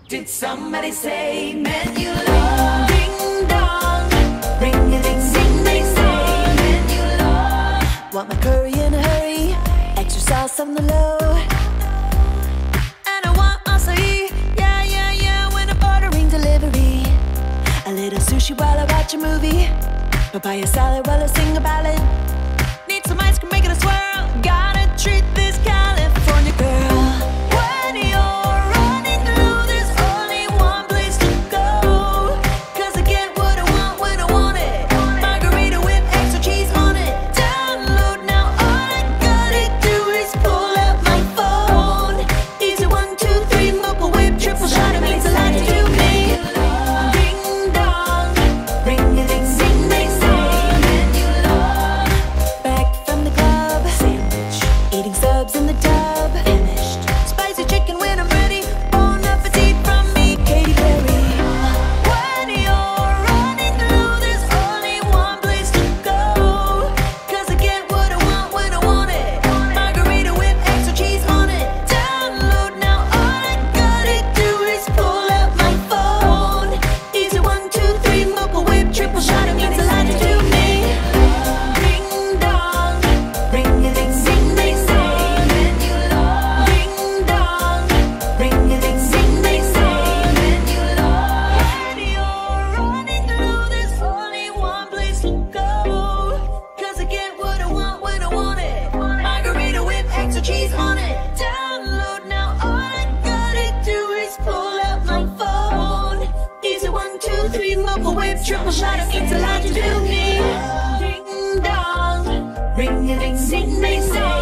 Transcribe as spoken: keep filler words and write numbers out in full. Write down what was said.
Did somebody say Menulog? Ding dong, ring a ding ding, they say Menulog. Want my curry in a hurry, extra sauce on the low. And I want açai, yeah, yeah, yeah, when I'm ordering delivery. A little sushi while I watch a movie. Papaya salad while I sing a ballad. Need some ice cream, make it a swirl. Gotta treat this California girl. When you're running through, there's only one place to go. Cause I get what I want when I want it. Margherita with extra cheese on it. Download now, all I gotta do is pull out my phone. Easy one, two, three, Mocha-whip, triple shot, it means a lot to me. Ding dong, ring a ding ding, they say Menulog. Back from the club, sandwich, eating subs in the tub. Finished. Spicy chicken when I'm ready. Bon appetit from me, Katy. When you're running through, there's only one place to go. Cause I get what I want when I want it. Margherita with extra cheese on it. Download now, all I gotta do is pull out my phone. Easy one, two, three, Mocha-whip, triple shot, it means a lot to me. Ding dong, ring a ding ding, they say Menulog. Ding dong, ring a ding ding, they say Menulog. When you're running through, there's only one place to go. Cause I get what I want when I want it. Margherita with extra cheese on it. Download now, all I gotta do is pull out my phone. Easy one, two, three, Mocha-whip, triple shot, it means a lot to me. Ding dong, ring a ding ding, they say